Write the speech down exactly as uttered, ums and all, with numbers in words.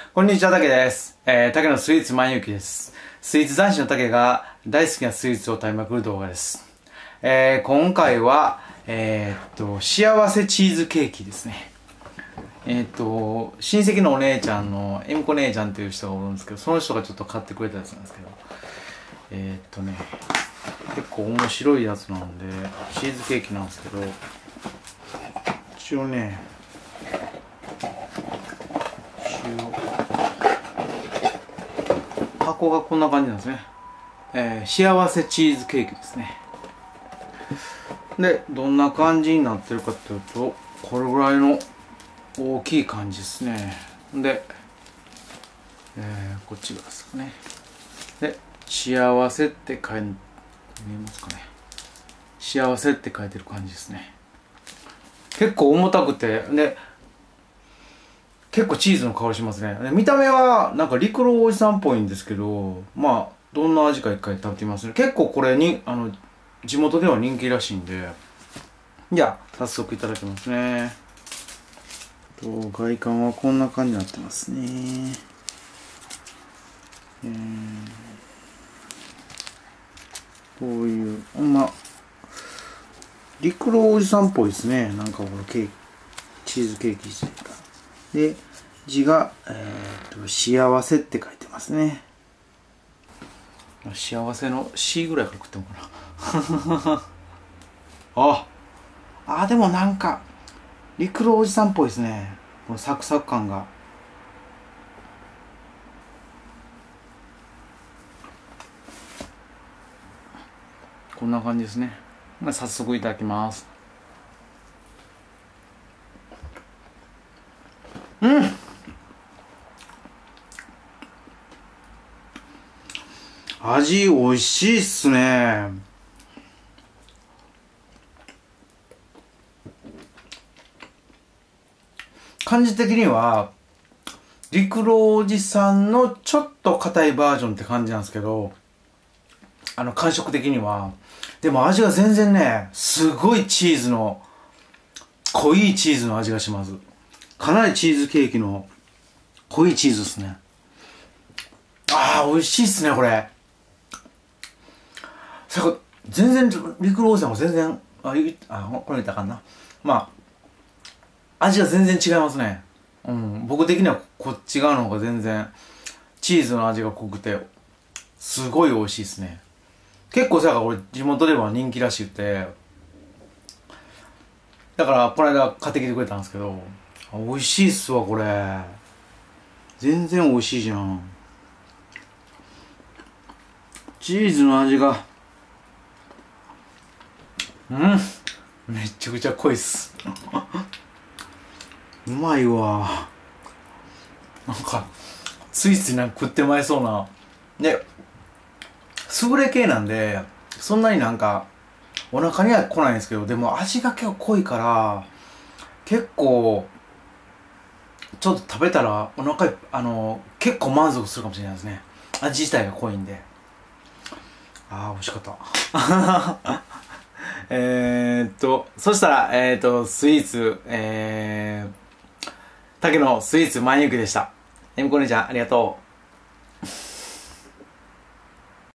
こんにちは、たけです。えー、たけのスイーツ万有記です。スイーツ男子のたけが大好きなスイーツを食べまくる動画です。えー、今回は、えー、っと、幸せチーズケーキですね。えー、っと、親戚のお姉ちゃんの、えみこ姉ちゃんっていう人がおるんですけど、その人がちょっと買ってくれたやつなんですけど、えー、っとね、結構面白いやつなんで、チーズケーキなんですけど、一応ね、箱がこんな感じなんですね、えー、幸せチーズケーキですね。でどんな感じになってるかっていうと、これぐらいの大きい感じですね。で、えー、こっちがですかね。で幸せって書いて見えますかね。幸せって書いてる感じですね。結構重たくて、で結構チーズの香りしますね。見た目はなんか陸路おじさんっぽいんですけど、まあどんな味か一回食べてみますね。結構これにあの地元では人気らしいんで、じゃあ早速いただきますね。と外観はこんな感じになってますね。えー、こういうほんま陸路おじさんっぽいですね。なんかこのケーキ、チーズケーキ自体が。で字が、えー、と幸せって書いてますね。幸せの C ぐらいから食ってもかなああ、でもなんか陸路おじさんっぽいですね。このサクサク感が。こんな感じですね。早速いただきます。うん、味おいしいっすね。感じ的には陸路おじさんのちょっと硬いバージョンって感じなんですけど、あの感触的にはでも味が全然ね、すごいチーズの濃いチーズの味がします。かなりチーズケーキの濃いチーズですね。ああ、美味しいっすねこれ。さ全然陸路おじさんも全然ああこれ言ったらあかんな。まあ味が全然違いますね。うん、僕的にはこっち側の方が全然チーズの味が濃くてすごい美味しいですね。結構さ、俺地元では人気らしくて、だからこの間買ってきてくれたんですけど、美味しいっすわこれ。全然美味しいじゃん。チーズの味がうんめっちゃくちゃ濃いっすうまいわ。なんかついついなんか食ってまいそうな。でスフレ系なんでそんなになんかお腹には来ないんですけど、でも味が結構濃いから結構ちょっと食べたらお腹いあの結構満足するかもしれないですね。味自体が濃いんで。あー美味しかったえーっとそしたらえーっとスイーツえー竹のスイーツ万有記でした。えみこ姉ちゃんありがとう。